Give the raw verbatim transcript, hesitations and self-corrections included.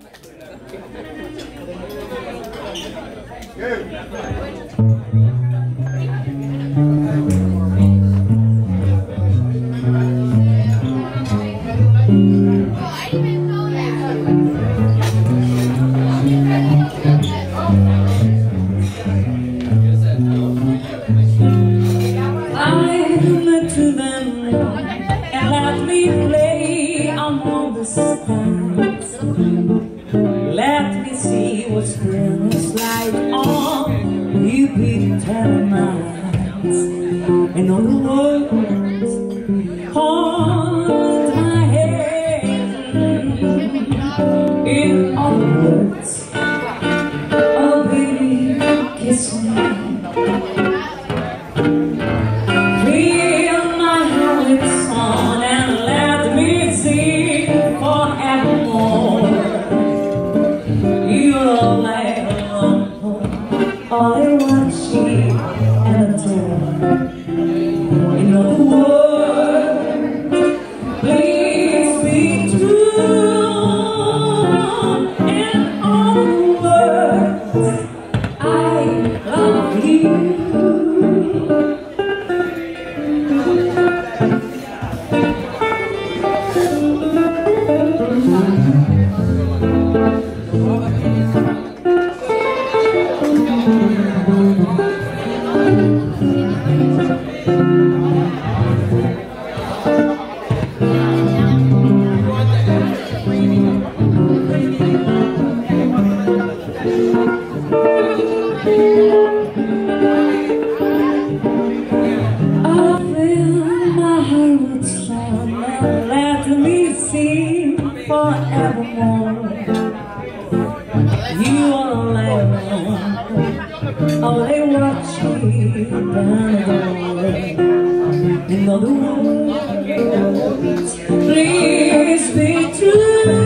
Let me see what spring is like on you big termites. In other words, hold my hand. In other words, oh baby, kiss me. Feel my heart with song and let me sing forevermore. All I want she and adore. In other words, please be true. In other words, I love you. Let me sing forevermore. You are alone. All I watch you down. In other words, please be true.